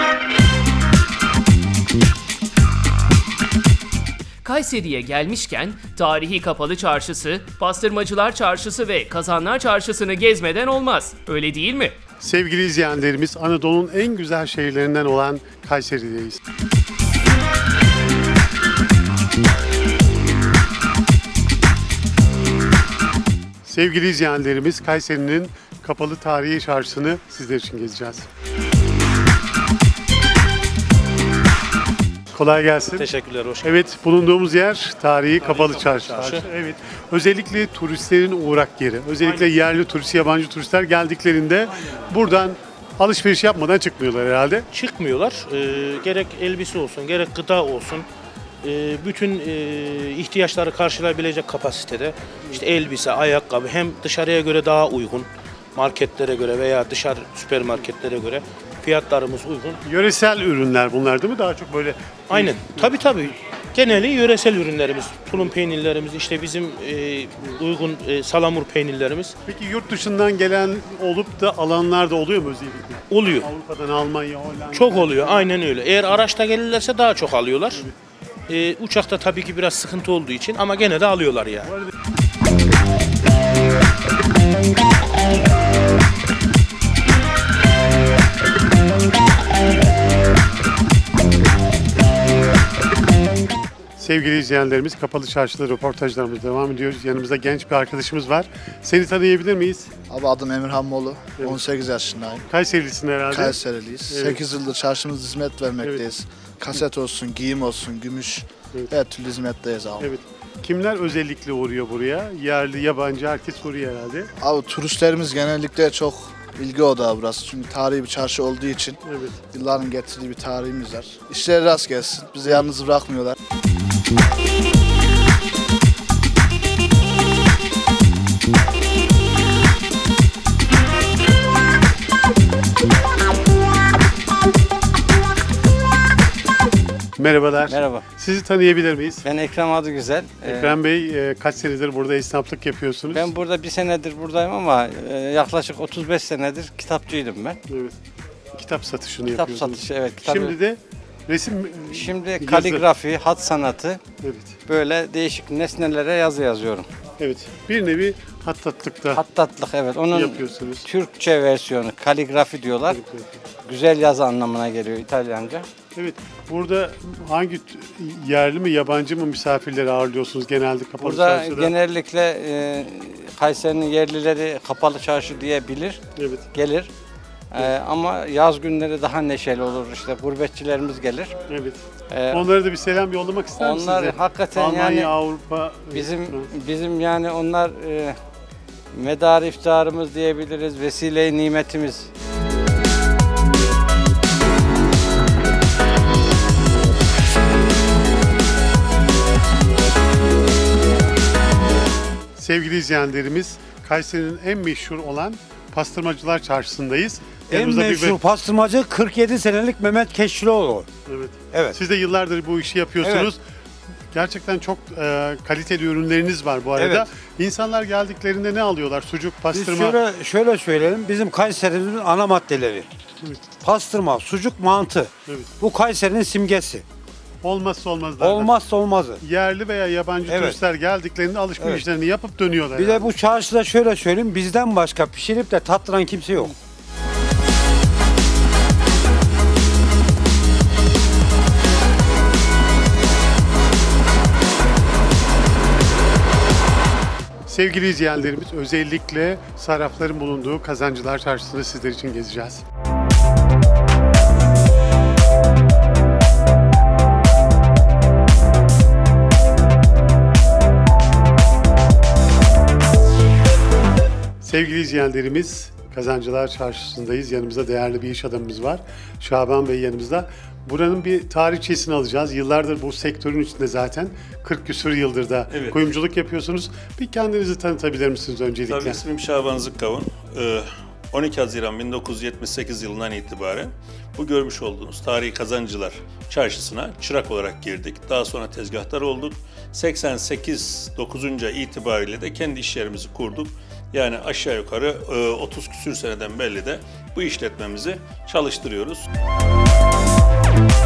Kayseri'ye gelmişken tarihi Kapalı Çarşısı, Pastırmacılar Çarşısı ve Kazanlar Çarşısı'nı gezmeden olmaz. Öyle değil mi? Sevgili izleyenlerimiz, Anadolu'nun en güzel şehirlerinden olan Kayseri'deyiz. Sevgili izleyenlerimiz, Kayseri'nin kapalı tarihi çarşısını sizler için gezeceğiz. Kolay gelsin. Teşekkürler, hoş geldiniz. Evet, bulunduğumuz yer tarihi Kapalı Çarşı. Evet. Özellikle turistlerin uğrak yeri. Özellikle yerli turist, yabancı turistler geldiklerinde buradan alışveriş yapmadan çıkmıyorlar herhalde. Çıkmıyorlar. Gerek elbise olsun, gerek gıda olsun. Bütün ihtiyaçları karşılayabilecek kapasitede. İşte elbise, ayakkabı hem dışarıya göre daha uygun. Marketlere göre veya dışarı süpermarketlere göre fiyatlarımız uygun. Yöresel ürünler bunlar değil mi? Daha çok böyle... Aynen. Tabii. Geneli yöresel ürünlerimiz. Tulum peynirlerimiz, işte bizim uygun salamur peynirlerimiz. Peki yurt dışından gelen olup da alanlar da oluyor mu özellikle? Oluyor. Avrupa'dan, Almanya, Hollanda. Çok oluyor. Aynen öyle. Eğer araçta gelirlerse daha çok alıyorlar. Uçakta tabii ki biraz sıkıntı olduğu için ama gene de alıyorlar yani. Sevgili izleyenlerimiz, Kapalı Çarşı'da röportajlarımız devam ediyoruz. Yanımızda genç bir arkadaşımız var. Seni tanıyabilir miyiz? Abi adım Emirhan Moğlu, 18 yaşındayım. Kayserilisin herhalde. Kayseriliyiz. Evet. 8 yıldır çarşımızda hizmet vermekteyiz. Evet. Kaset olsun, giyim olsun, gümüş, her türlü hizmetteyiz abi. Evet. Kimler özellikle uğruyor buraya? Yerli, yabancı, herkes uğruyor herhalde. Abi turistlerimiz genellikle çok ilgi odağı burası. Çünkü tarihi bir çarşı olduğu için yılların getirdiği bir tarihimiz var. İşleri rast gelsin, bizi yalnız bırakmıyorlar. Merhabalar. Merhaba. Sizi tanıyabilir miyiz? Ben Ekrem Adıgüzel. Ekrem Bey, kaç senedir burada esnaflık yapıyorsunuz? Ben burada bir senedir buradayım ama yaklaşık 35 senedir kitapçıydım ben. Evet. Kitap satışını Kitap yapıyorsunuz. satışı, evet. Kitabı. Şimdi de resim... Şimdi kaligrafi, hat sanatı, böyle değişik nesnelere yazı yazıyorum. Evet. Bir nevi hattatlıkta Hattatlık, evet. Onun yapıyorsunuz. Türkçe versiyonu, kaligrafi diyorlar. Güzel yazı anlamına geliyor İtalyanca. Evet. Burada hangi yerli mi yabancı mı misafirleri ağırlıyorsunuz genelde Kapalı Burada Çarşı'da? genellikle Kayseri'nin yerlileri Kapalı Çarşı diye bilir, gelir. Ama yaz günleri daha neşeli olur, işte gurbetçilerimiz gelir. Evet. Onlara da bir selam yollamak ister misiniz? Onlar hakikaten Almanya, yani Avrupa, bizim yani onlar medar iftarımız diyebiliriz, vesile-i nimetimiz. Sevgili izleyenlerimiz, Kayseri'nin en meşhur olan Pastırmacılar Çarşısı'ndayız. En meşhur pastırmacı 47 senelik Mehmet Keşiloğlu. Evet. Siz de yıllardır bu işi yapıyorsunuz. Evet. Gerçekten çok kaliteli ürünleriniz var bu arada. Evet. İnsanlar geldiklerinde ne alıyorlar? Sucuk, pastırma? Biz şöyle söyleyelim. Bizim Kayseri'nin ana maddeleri. Evet. Pastırma, sucuk, mantı. Evet. Bu Kayseri'nin simgesi. Olmazsa olmazlar. Olmazsa olmazı. Yerli veya yabancı turistler geldiklerinde alışverişlerini yapıp dönüyorlar. Bir de bu çarşıda şöyle söyleyeyim. Bizden başka pişirip de tattıran kimse yok. Sevgili izleyenlerimiz, özellikle sarrafların bulunduğu Kazancılar Çarşısı'nı sizler için gezeceğiz. Sevgili izleyenlerimiz, Kazancılar Çarşısı'ndayız. Yanımızda değerli bir iş adamımız var. Şaban Bey yanımızda. Buranın bir tarihçesini alacağız. Yıllardır bu sektörün içinde zaten 40 küsur yıldır da kuyumculuk yapıyorsunuz. Bir kendinizi tanıtabilir misiniz öncelikle? Tabii, ismim Şaban Zıkkavun. 12 Haziran 1978 yılından itibaren bu görmüş olduğunuz tarihi Kazancılar Çarşısı'na çırak olarak girdik. Daha sonra tezgahtar olduk. 88 9. itibariyle de kendi iş yerimizi kurduk. Yani aşağı yukarı 30 küsür seneden belli de bu işletmemizi çalıştırıyoruz.